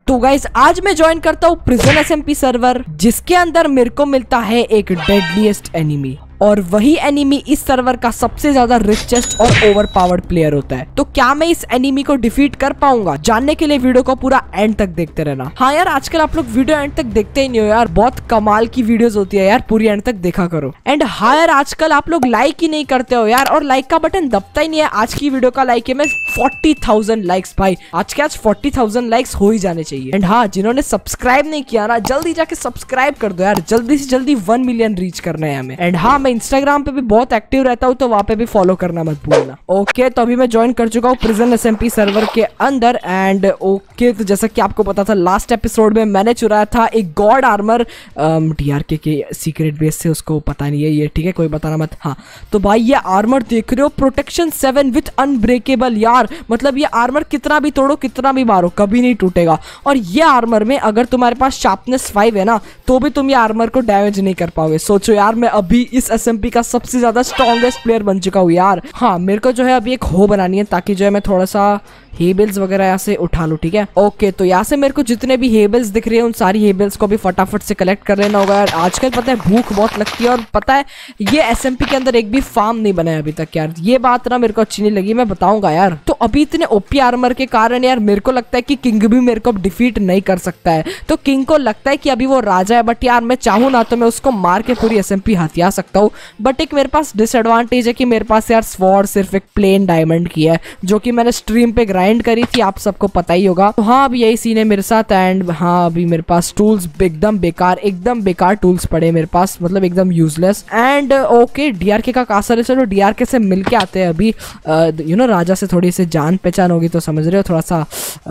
तो गाइस आज मैं ज्वाइन करता हूँ प्रिजन एसएमपी सर्वर, जिसके अंदर मेरे को मिलता है एक डेडलीस्ट एनिमी, और वही एनिमी इस सर्वर का सबसे ज्यादा रिचेस्ट और ओवरपावर्ड प्लेयर होता है। तो क्या मैं इस एनिमी को डिफीट कर पाऊंगा? जानने के लिए वीडियो को पूरा एंड तक देखते रहना। हाँ यार, आजकल आप लोग वीडियो एंड तक देखते ही नहीं हो यार, बहुत कमाल की वीडियोस होती है यार, पूरी एंड तक देखा करो। एंड हाँ यार, आजकल आप लोग लाइक ही नहीं करते हो यार, और लाइक का बटन दबता ही नहीं है। आज की वीडियो का लाइक है मैं 40,000 लाइक्स भाई, आज के आज 40,000 लाइक्स हो ही जाने चाहिए। एंड हाँ, जिन्होंने सब्सक्राइब नहीं किया ना, जल्दी जाके सब्सक्राइब कर दो यार, जल्दी से जल्दी 1 मिलियन रीच करना है हमें। एंड हाँ, मैं इंस्टाग्राम पे भी बहुत एक्टिव रहता हूँ, तो वहाँ पे भी फॉलो करना मत भूलना। ओके, तो अभी मैं ज्वाइन कर चुका हूँ प्रिजन एसएमपी सर्वर के अंदर। एंड ओके, तो जैसा कि आपको पता था लास्ट एपिसोड में मैंने चुराया था एक गॉड आर्मर डीआरके के सीक्रेट बेस से, उसको पता नहीं है ये, ठीक है, कोई बताना मत। हाँ तो भाई, ये आर्मर देख रहे हो, प्रोटेक्शन 7 विथ अनब्रेकेबल यार, मतलब ये आर्मर कितना भी तोड़ो, कितना भी मारो, कभी नहीं टूटेगा। और ये आर्मर में अगर तुम्हारे पास शार्पनेस 5 है ना, तो भी तुम ये आर्मर को डैमेज नहीं कर पाओगे। सोचो यार, मैं अभी इस एसएमपी का सबसे ज्यादा स्ट्रॉन्गेस्ट प्लेयर बन चुका हूँ यार। हाँ, मेरे को जो है अभी एक हो बनानी है, ताकि जो है मैं थोड़ा सा हेबल्स वगैरह यहाँ से उठा लूँ, ठीक है। ओके, तो यहाँ से मेरे को जितने भी हेबल्स दिख रहे हैं, उन सारी हेबल्स को भी फटाफट से कलेक्ट कर लेना होगा यार। आजकल पता है भूख बहुत लगती है, और पता है ये एसएमपी के अंदर एक भी फार्म नहीं बना है अभी तक यार। ये बात ना मेरे को अच्छी नहीं लगी, मैं बताऊंगा यार। तो अभी इतने ओपी आर्मर के कारण यार मेरे को लगता है कि किंग भी मेरे को डिफीट नहीं कर सकता है। तो किंग को लगता है कि अभी वो राजा है, बट यार मैं चाहूँ ना तो मैं उसको मार के पूरी एसएमपी हथिया सकता हूँ। बट एक मेरे पास डिसएडवांटेज है कि मेरे पास यार स्वॉर्ड सिर्फ एक प्लेन डायमंड की है, जो कि मैंने स्ट्रीम पे ग्राइंड करी थी, आप सबको पता ही होगा। तो हाँ, अभी यही सीन है मेरे साथ। एंड हाँ, अभी मेरे पास टूल्स एकदम बेकार टूल्स पड़े मेरे पास, मतलब एकदम यूजलेस। एंड ओके, डीआरके का कासल है, चलो डीआरके से मिल के आते हैं अभी। यू नो, राजा से थोड़ी सी जान पहचान होगी, तो समझ रहे हो, थोड़ा सा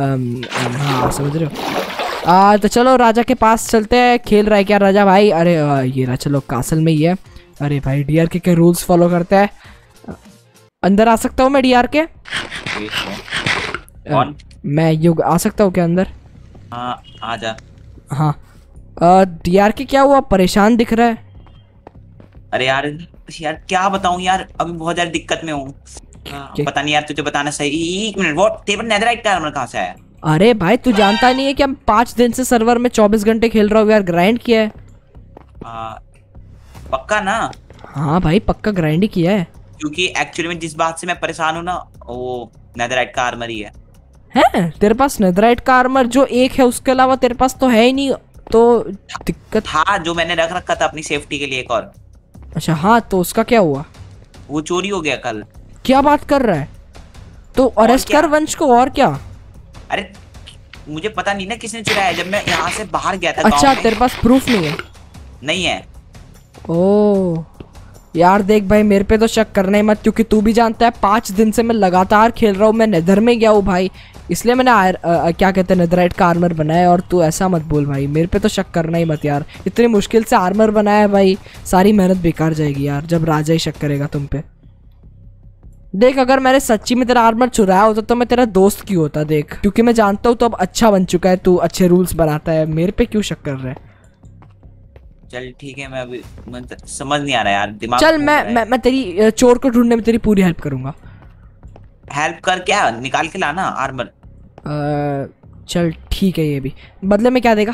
हाँ समझ रहे हो। तो चलो राजा के पास चलते हैं। खेल रहा है क्या राजा भाई? अरे ये रहा, चलो कासल में ही है। अरे भाई, डीआरके के रूल्स फॉलो करते हैं। अंदर आ सकता हूँ मैं डीआरके? मैं युग आ सकता हूँ क्या अंदर? हाँ आ जा। हाँ डीआरके क्या हुआ, परेशान दिख रहा है? अरे यार क्या बताऊँ यार, अभी बहुत ज्यादा दिक्कत में हूँ। पता नहीं यार, तुझे बताना सही। एक मिनट, वो तेरे नेदरराइट का आर्मर कहाँ से आया? अरे भाई, तू जानता नहीं है कि हम 5 दिन से सर्वर में 24 घंटे खेल रहा हूँ यार, ग्राइंड किया है। पक्का ना? हाँ भाई, पक्का ग्राइंड ही किया है। क्योंकि एक्चुअली में जिस बात से मैं परेशान हूँ ना, वो नेदरराइट का आर्मर ही है। तेरे पास नेदरराइट का आर्मर जो एक है, उसके अलावा तेरे पास तो है ही नहीं, तो दिक्कत। हाँ, जो मैंने रख रखा था अपनी सेफ्टी के लिए एक और। अच्छा हाँ, तो उसका क्या हुआ? वो चोरी हो गया कल। क्या बात कर रहा है? तो अरेस्ट कर वंश को, और क्या? अरे मुझे पता नहीं ना किसने चुराया, जब मैं यहाँ से बाहर गया था। अच्छा, तेरे पास प्रूफ नहीं है? नहीं है। ओह यार, देख भाई, मेरे पे तो शक करना ही मत, क्योंकि तू भी जानता है 5 दिन से मैं लगातार खेल रहा हूँ। मैं नेदर में गया हूँ भाई, इसलिए मैंने क्या कहते हैं, नेदरराइट का आर्मर बनाया। और तू ऐसा मत बोल भाई, मेरे पे तो शक करना ही मत यार। इतनी मुश्किल से आर्मर बनाया है भाई, सारी मेहनत बेकार जाएगी यार, जब राजा ही शक करेगा तुम पे। देख, अगर मैंने सच्ची में तेरा आर्मर चुराया होता तो मैं तेरा दोस्त क्यों होता, देख, क्योंकि मैं जानता हूँ तो अब अच्छा बन चुका है, तू अच्छे रूल्स बनाता है, मेरे पे क्यों शक कर रहा है? चल ठीक है, मैं अभी समझ नहीं आ रहा यार, दिमाग। चल मैं तेरी चोर को ढूंढने में तेरी पूरी हेल्प करूंगा। हेल्प कर? क्या निकाल के लाना आर्मर। चल ठीक है, ये भी बदले में क्या देगा?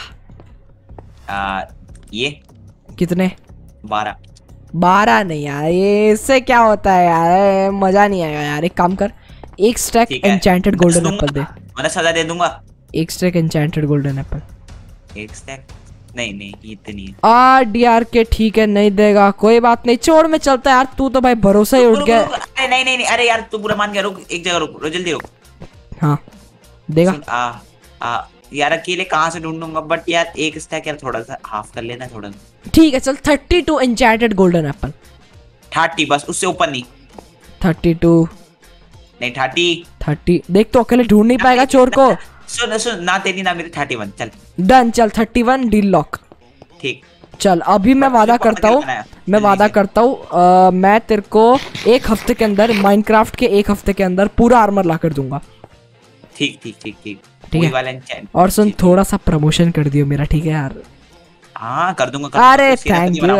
ये कितने? 12 नहीं यार, ये इससे क्या होता है यार, मजा नहीं आएगा यार। एक काम कर, एक स्टैक एन्चेंटेड गोल्डन एप्पल दे। मैं सजा दे दूंगा। एक स्टैक एन्चेंटेड गोल्डन एप्पल। एक स्टैक? नहीं इतनी है। डीआरके ठीक है, नहीं देगा, कोई बात नहीं, छोड़ में चलता है यार। तू तो भाई भरोसा ही उठ गया। नहीं, अरे यार तू बुरा मान गया, रुक एक जगह, रुक जल्दी रुक। हाँ देगा। यार अकेले कहाँ से ढूंढूंगा, बट यार एक स्टैक यार, थोड़ा सा हाफ कर लेना थोड़ा। ठीक है चल, 32 एन्चेंटेड गोल्डन एप्पल। 30 बस, उससे ऊपर नहीं। 32 नहीं, 30 देख, तो अकेले ढूंढ नहीं पाएगा चोर को। सुन ना तेरी ना मेरी, 31 चल डन। चल 31 डील लॉक। ठीक, चल अभी मैं वादा करता हूँ, मैं तेरे को 1 हफ्ते के अंदर, माइनक्राफ्ट के 1 हफ्ते के अंदर पूरा आर्मर ला कर दूंगा। ठीक है। और सुन, थोड़ा सा प्रमोशन कर दियो मेरा, ठीक है यार? हाँ कर दूंगा। अरे थैंक यू।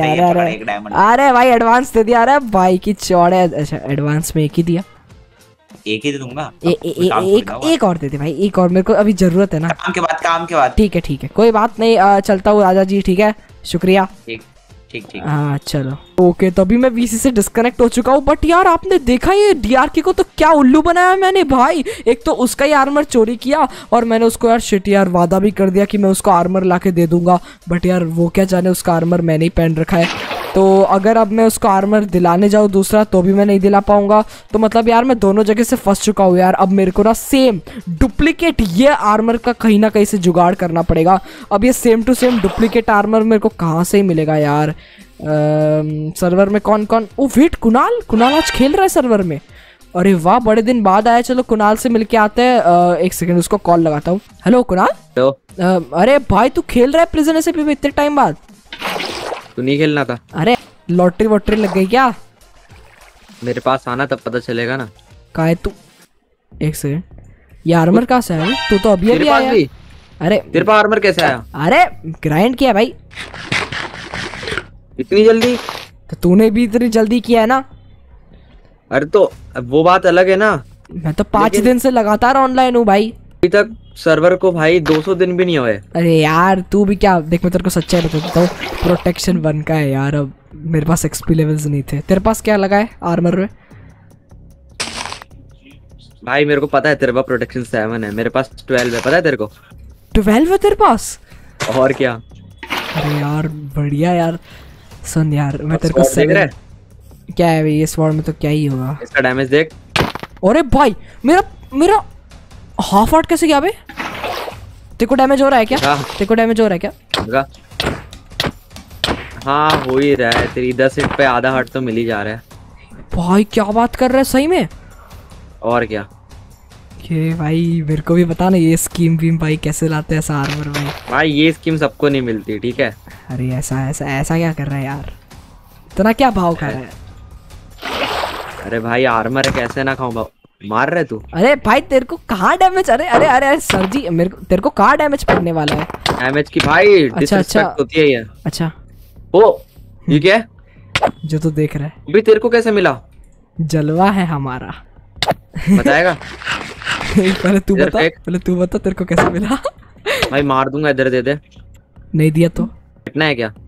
अरे भाई, एडवांस दे दिया। अरे भाई की चौड़े। अच्छा, एडवांस में 1 ही दिया? एक ही दे दूंगा। एक और दे दे भाई, एक और, मेरे को अभी जरूरत है ना। काम के बाद। ठीक है, कोई बात नहीं, चलता हूँ राजा जी, ठीक है, शुक्रिया। ठीक। हाँ चलो ओके। तो अभी मैं वीसी से डिस्कनेक्ट हो चुका हूँ, बट यार आपने देखा ये डीआरके को तो क्या उल्लू बनाया मैंने भाई। एक तो उसका ही आर्मर चोरी किया, और मैंने उसको यार शिट यार वादा भी कर दिया कि मैं उसको आर्मर ला के दे दूंगा, बट यार वो क्या जाने उसका आर्मर मैंने ही पहन रखा है। तो अगर अब मैं उसको आर्मर दिलाने जाऊँ दूसरा तो भी मैं नहीं दिला पाऊंगा। तो मतलब यार मैं दोनों जगह से फंस चुका हूँ यार। अब मेरे को ना सेम डुप्लीकेट ये आर्मर का कहीं ना कहीं से जुगाड़ करना पड़ेगा। अब ये same to same duplicate armour मेरे को कहाँ से ही मिलेगा यार। सर्वर में कौन कौन, ओ वेट, कुणाल आज खेल रहा है सर्वर में। अरे वाह, बड़े दिन बाद आया। चलो कुणाल से मिलके आते हैं। एक सेकंड, उसको कॉल लगाता हूँ। हेलो कुणाल। अरे भाई तू खेल रहा है प्रिजन एसएमपी में इतने टाइम बाद? तू नहीं खेलना था? अरे लॉटरी वॉटरी लग गई क्या? मेरे पास आना तब पता चलेगा ना। का है तू? एक सेकंड, ये आर्मर कहाँ से आया? तू तो अभी आया। अरे तेरे पास आर्मर कैसे आया? अरे ग्राइंड किया भाई। इतनी जल्दी? तो तूने भी इतनी जल्दी किया है ना। अरे तो वो बात अलग है ना। मैं तो 5 दिन से लगातार ऑनलाइन हूँ भाई। अभी तक सर्वर को भाई 200 दिन भी नहीं हुए। अरे यार तू भी क्या देख, मैं तेरे को सच्चाई बता देता हूँ, प्रोटेक्शन 1 का है यार। अब मेरे पास एक्सपी लेवल्स नहीं थे। तेरे पास क्या लगा है आर्मर में? भाई मेरे को पता है तेरे पास प्रोटेक्शन 7 है, मेरे पास 12 है, पता है तेरे को? 12 है तेरे पास? और क्या। अरे यार बढ़िया यार। सुन यार मैं तेरे को क्या है भाई, ये स्वॉर्ड में तो क्या ही होगा। इसका डैमेज देख। अरे भाई मेरा हाफ हार्ट कैसे गया बे? तेरे को डैमेज हो रहा है क्या? तेरे को डैमेज हो रहा है क्या? हाँ हो ही रहा है। तेरी 10 हिट पे आधा हार्ट तो मिल ही जा रहा है। भाई क्या बात कर रहा है सही में? और क्या। ये भाई मेरे को भी बता ना, ये स्कीम वीम भाई कैसे लाते हैं ऐसा आर्मर भाई? भाई ये स्कीम सबको नहीं मिलती, ठीक है। अरे ऐसा क्या कर रहा है यार? इतना क्या भाव खा रहा है? अरे भाई आर्मर है, कैसे ना खाऊं भाव। मार रहे तू? अरे भाई तेरे को कहाँ डैमेज? अरे सर जी मेरे को तेरे को कहाँ डैमेज पड़ने वाला है? डैमेज की भाई डिसरिस्पेक्ट होती है ये। अच्छा ओ ये क्या है जो तू देख रहा है? अभी तेरे को कैसे मिला? जलवा है हमारा। बताएगा? पहले तू बता तेरे को कैसे मिला? भाई मार दूंगा, इधर दे दे। नहीं दिया तो कितना है क्या?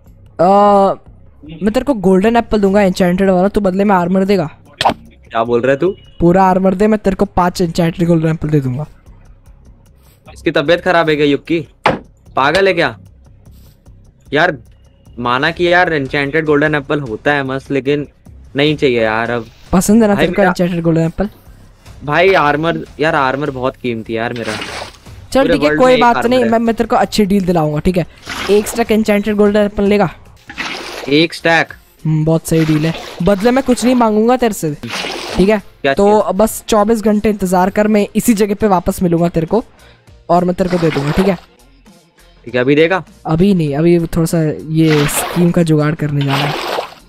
मैं तेरे को गोल्डन एप्पल दूंगा एन्चेंटेड वाला, तू बदले में आर्मर देगा। क्या बोल रहा है तू? पूरा आर्मर दे, मैं तेरे को 5 एन्चेंटेड गोल्डन एप्पल दे दूंगा। इसकी तबीयत खराब है क्या युग की? पागल है क्या यार? माना कि यार एन्चेंटेड गोल्डन एप्पल होता है मस्त, लेकिन नहीं चाहिए यार। अब पसंद है ना तेरे को एन्चेंटेड गोल्डन एप्पल? भाई आर्मर यार, आर्मर बहुत कीमती है यार मेरा। चल ठीक है कोई बात नहीं, मैं तेरे को अच्छी डील दिलाऊंगा, ठीक है। 1 स्टैक एन्चेंटेड गोल्डन एप्पल लेगा? 1 स्टैक? बहुत सही डील है। बदले में कुछ नहीं मांगूंगा तेरे से, ठीक है। तो बस 24 घंटे इंतजार कर, मैं इसी जगह पे वापस मिलूंगा तेरे को और मैं तेरे को दे दूंगा, ठीक है? ठीक है। अभी देगा? अभी नहीं, अभी थोड़ा सा ये स्कीम का जुगाड़ करने जाना है।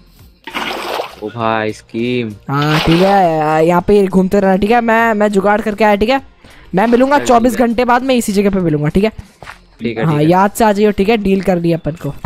ओ भाई स्कीम। हाँ ठीक है, यहाँ पे घूमते रहना, ठीक है। मैं जुगाड़ करके आया, ठीक है। मैं मिलूंगा 24 घंटे बाद, मैं इसी जगह पे मिलूंगा, ठीक है? ठीक है। हाँ याद से आ जाइयो, ठीक है? डील कर ली अपन को।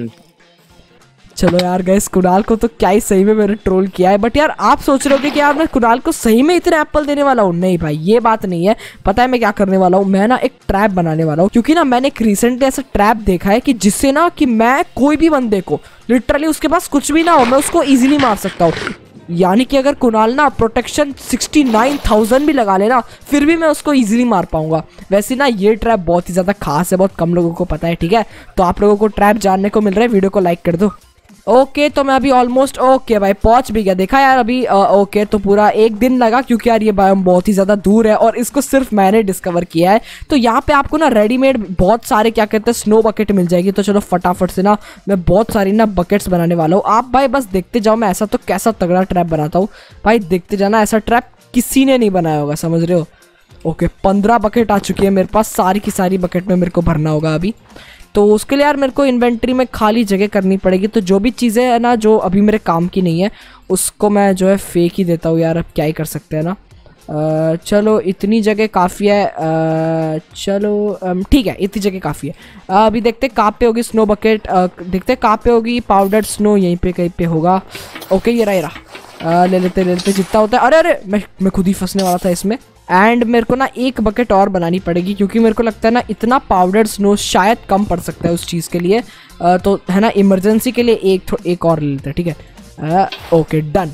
चलो यार गाइस, कुणाल को तो क्या ही सही में मैंने ट्रोल किया है, बट यार आप सोच रहे होगे कि यार मैं कुणाल को सही में इतने एप्पल देने वाला हूँ। नहीं भाई ये बात नहीं है। पता है मैं क्या करने वाला हूँ? मैं ना एक ट्रैप बनाने वाला हूँ, क्योंकि ना मैंने एक रिसेंटली ऐसा ट्रैप देखा है कि जिससे ना कि मैं कोई भी बंदे को लिटरली उसके पास कुछ भी ना हो, मैं उसको इजीली मार सकता हूँ। यानी कि अगर कुणाल ना प्रोटेक्शन 69,000 भी लगा लेना, फिर भी मैं उसको इजीली मार पाऊंगा। वैसे ना ये ट्रैप बहुत ही ज्यादा खास है, बहुत कम लोगों को पता है, ठीक है? तो आप लोगों को ट्रैप जानने को मिल रहा है, वीडियो को लाइक कर दो। ओके तो मैं अभी ऑलमोस्ट ओके भाई पहुंच भी गया। देखा यार अभी ओके तो पूरा 1 दिन लगा, क्योंकि यार ये बायोम बहुत ही ज़्यादा दूर है और इसको सिर्फ मैंने डिस्कवर किया है। तो यहाँ पे आपको ना रेडीमेड बहुत सारे क्या कहते हैं स्नो बकेट मिल जाएगी। तो चलो फटाफट से ना मैं बहुत सारी ना बकेट्स बनाने वाला हूँ। आप भाई बस देखते जाओ, मैं ऐसा तो कैसा तगड़ा ट्रैप बनाता हूँ भाई, देखते जाना। ऐसा ट्रैप किसी ने नहीं बनाया होगा, समझ रहे हो? ओके 15 बकेट आ चुकी है मेरे पास, सारी की सारी बकेट में मेरे को भरना होगा अभी। तो उसके लिए यार मेरे को इन्वेंट्री में खाली जगह करनी पड़ेगी। तो जो भी चीज़ें है ना जो अभी मेरे काम की नहीं है, उसको मैं जो है फेंक ही देता हूँ यार। अब क्या ही कर सकते हैं ना। चलो इतनी जगह काफ़ी है। चलो ठीक है, इतनी जगह काफ़ी है। अभी देखते कहाँ पे होगी स्नो बकेट। देखते कहाँ पे होगी पाउडर स्नो, यहीं पे कहीं पे होगा। ओके ये रहा ले लेते जितना होता है। अरे अरे मैं खुद ही फंसने वाला था इसमें। एंड मेरे को ना एक बकेट और बनानी पड़ेगी क्योंकि मेरे को लगता है ना इतना पाउडर स्नो शायद कम पड़ सकता है उस चीज़ के लिए। तो है ना इमरजेंसी के लिए एक और ले लेते हैं, ठीक है। Okay done.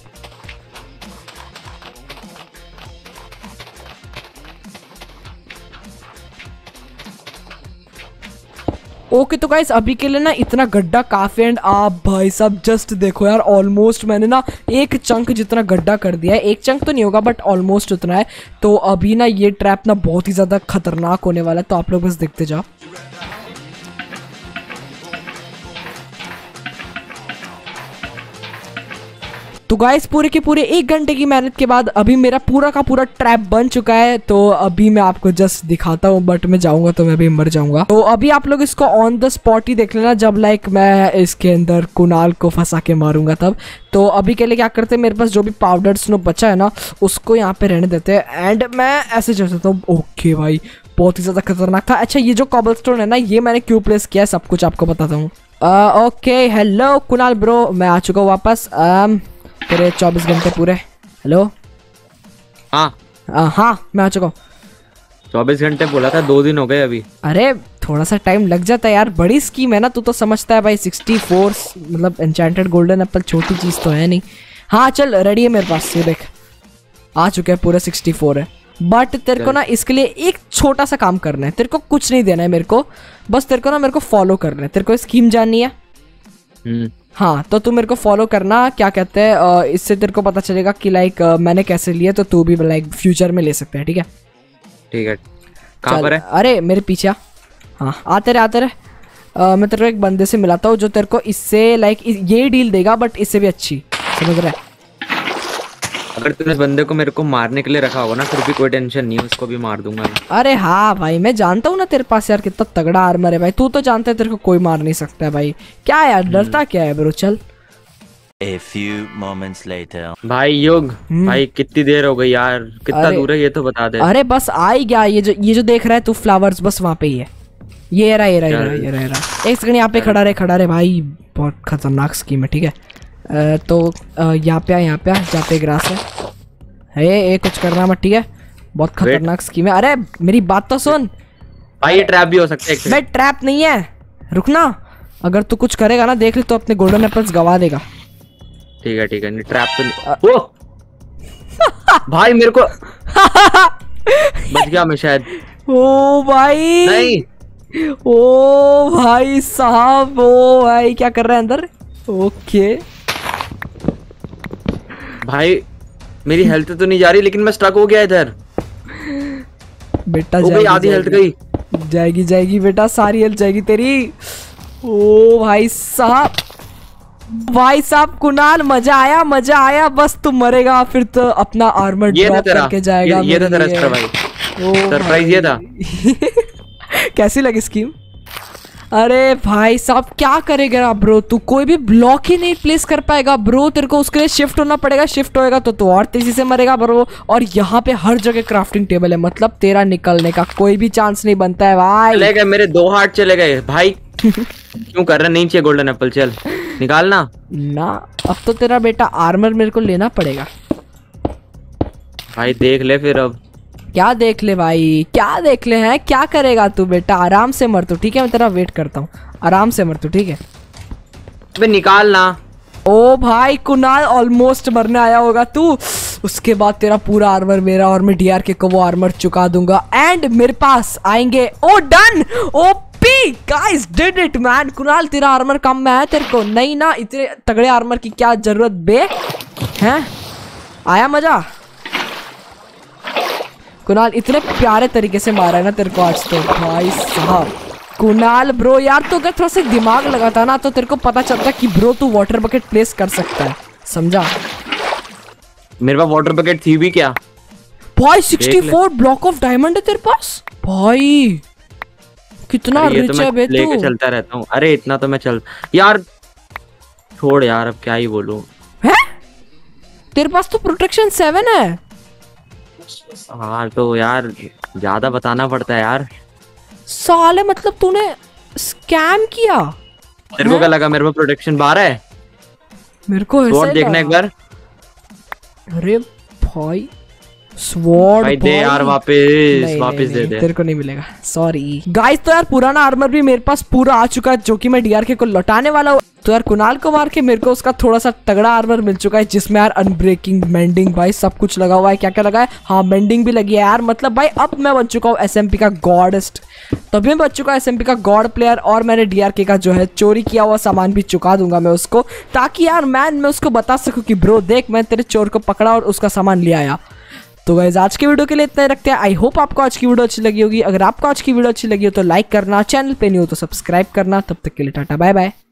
ओके तो गाइस अभी के लिए ना इतना गड्ढा काफी। एंड आप भाई साहब जस्ट देखो यार, ऑलमोस्ट मैंने ना एक चंक जितना गड्ढा कर दिया है। एक चंक तो नहीं होगा बट ऑलमोस्ट उतना है। तो अभी ना ये ट्रैप ना बहुत ही ज़्यादा खतरनाक होने वाला है, तो आप लोग बस देखते जाओ। तो गाइस पूरे के पूरे 1 घंटे की मेहनत के बाद अभी मेरा पूरा का पूरा ट्रैप बन चुका है। तो अभी मैं आपको जस्ट दिखाता हूँ, बट मैं जाऊंगा तो मैं भी मर जाऊंगा। तो अभी आप लोग इसको ऑन द स्पॉट ही देख लेना जब लाइक मैं इसके अंदर कुणाल को फंसा के मारूंगा तब। तो अभी के लिए क्या करते हैं, मेरे पास जो भी पाउडर स्नो बचा है ना उसको यहाँ पे रहने देते हैं। एंड मैं ऐसे चल सकता हूँ। ओके भाई बहुत ही ज़्यादा खतरनाक था। अच्छा ये जो कॉबलस्टोन है ना ये मैंने क्यों प्लेस किया है सब कुछ आपको बताता हूँ। ओके हेलो कुणाल ब्रो, मैं आ चुका हूँ वापस। तेरे 24 घंटे पूरे। हेलो हाँ मैं आ चुका हूँ। 24 घंटे बोला था, 2 दिन हो गए अभी। अरे थोड़ा सा टाइम लग जाता है यार, बड़ी स्कीम है ना, तू तो समझता है भाई। 64 मतलब एन्चेंटेड गोल्डन एप्पल छोटी चीज़ तो है नहीं। हाँ चल रेडी है मेरे पास, ये देख आ चुके हैं पूरे 64 है। बट तेरे को ना इसके लिए एक छोटा सा काम करना है। तेरे को कुछ नहीं देना है मेरे को, बस तेरे को ना मेरे को फॉलो करना है। तेरे को स्कीम जाननी है? हाँ तो तू मेरे को फॉलो करना। क्या कहते हैं इससे तेरे को पता चलेगा कि लाइक मैंने कैसे लिया, तो तू भी लाइक फ्यूचर में ले सकते हैं, ठीक है? ठीक है। कहाँ पर है? अरे मेरे पीछे हाँ आते रहे। मैं तेरे को एक बंदे से मिलाता हूँ जो तेरे को इससे लाइक ये डील देगा बट इससे भी अच्छी, समझ रहा है? अगर तूने इस बंदे को मेरे को मारने के लिए रखा होगा ना फिर भी कोई टेंशन नहीं, उसको भी मार दूंगा। अरे हाँ भाई मैं जानता हूँ ना तेरे पास यार कितना तगड़ा आर्मर है भाई। तू तो जानता है तेरे को कोई मार नहीं सकता है भाई। क्या यार डरता क्या है ब्रो, चल। A few moments later. भाई युग भाई कितनी देर हो गई यार, कितना दूर है ये तो बता दे। अरे बस आ ही गया। ये जो देख रहा है तू फ्लावर्स, बस वहाँ पे ही है। ये रहा। एक सेकंड यहाँ पे खड़ा रहे भाई, बहुत खतरनाक स्कीम है, ठीक है? तो यहाँ पे जहाँ पे ग्रास है ये कुछ करना मत, ठीक है? बहुत खतरनाक स्कीम है। अरे मेरी बात तो सुन भाई, ये ट्रैप भी हो सकता है। मैं ट्रैप नहीं है, रुकना। अगर तू कुछ करेगा ना देख ले तो अपने गोल्डन एप्पल्स गवा देगा। ठीक है नहीं ट्रैप तो ओ भाई मेरे को बच गया मैं शायद। ओ भाई नहीं, ओ भाई साहब, ओ भाई क्या कर रहा है अंदर? ओके भाई मेरी हेल्थ तो नहीं जा रही लेकिन मैं स्टक हो गया इधर। बेटा आधी हेल्थ गई। जाएगी बेटा, सारी हेल्थ जाएगी तेरी। ओ भाई साहब कुणाल मजा आया। बस तू मरेगा फिर तो अपना आर्मर ड्रॉप करके जाएगा। ये था तेरा सरप्राइज ये था। कैसी लगी स्कीम? अरे भाई साहब क्या करेगा ब्रो, तू कोई भी ब्लॉक ही नहीं प्लेस कर पाएगा ब्रो। तेरे को उसके लिए शिफ्ट होना पड़ेगा। शिफ्ट होएगा तो तू और तेजी से मरेगा ब्रो। और यहाँ पे हर जगह क्राफ्टिंग टेबल है, मतलब तेरा निकलने का कोई भी चांस नहीं बनता है भाई। चले गए मेरे 2 हार्ट चले गए भाई। क्यों कर रहा नहीं चाहिए गोल्डन एप्पल, चल निकालना ना। अब तो तेरा बेटा आर्मर मेरे को लेना पड़ेगा भाई। देख ले फिर अब क्या देख ले भाई, क्या देख ले हैं? क्या करेगा तू बेटा? आराम से मर तू, ठीक है? मैं तेरा वेट करता हूँ, आराम से मर तू, ठीक है? अबे निकालना। ओ भाई कुणाल ऑलमोस्ट मरने आया होगा तू। उसके बाद तेरा पूरा आर्मर मेरा, और मैं डीआरके को वो आर्मर चुका दूंगा एंड मेरे पास आएंगे। Oh done, OP guys, did it man. Kunal तेरा आर्मर कम में है, तेरे को नहीं ना इतने तगड़े आर्मर की क्या जरूरत बे हैं? आया मजा? कुणाल इतने प्यारे तरीके से मारा है ना तेरे को आज तो भाई साहब। कुणाल ब्रो यार तो अगर थोड़ा सा दिमाग लगाता ना तो तेरे को पता चलता कि ब्रो तू वाटर बकेट प्लेस कर सकता है, समझा? मेरे पास वाटर बकेट थी भी क्या भाई? 64 ब्लॉक ऑफ डायमंड है तेरे पास भाई, कितना रिच है बे तू। लेके चलता रहता हूँ। अरे इतना तो मैं चल यार, छोड़ यार अब क्या ही बोलूं। है तेरे पास तो प्रोटेक्शन 7 है। हाँ तो यार ज्यादा बताना पड़ता है यार। साले मतलब तूने स्कैम किया। तेरे को क्या लगा मेरे पास प्रोटेक्शन 12 है? मेरे को ऐसा देखना एक बार। अरे भाई स्वॉर्ड भाई दे यार, वापस दे दे। तेरे को नहीं मिलेगा, सॉरी गाइस। तो यार पुराना आर्मर भी मेरे पास पूरा आ चुका है, जो कि मैं डीआरके को लौटाने वाला हूँ। तो यार कुणाल को मार के मेरे को उसका थोड़ा सा तगड़ा आर्मर मिल चुका है, जिसमें यार अनब्रेकिंग, मेंडिंग भाई सब कुछ लगा हुआ है। क्या क्या लगा है? हाँ मेंडिंग भी लगी है यार। मतलब भाई अब मैं बन चुका हूँ SMP का गॉडेस्ट। तभी मैं बन चुका हूँ SMP का गॉड प्लेयर। और मैंने डीआरके का जो है चोरी किया हुआ सामान भी चुका दूंगा मैं उसको, ताकि यार मैं उसको बता सकूँ कि ब्रो देख मैं तेरे चोर को पकड़ा और उसका सामान ले आया। तो गाइस आज के वीडियो के लिए इतना ही रखते हैं। आई होप आपको आज की वीडियो अच्छी लगी होगी। अगर आपको आज की वीडियो अच्छी लगी हो तो लाइक करना, चैनल पे नहीं हो तो सब्सक्राइब करना। तब तक के लिए टाटा बाय बाय।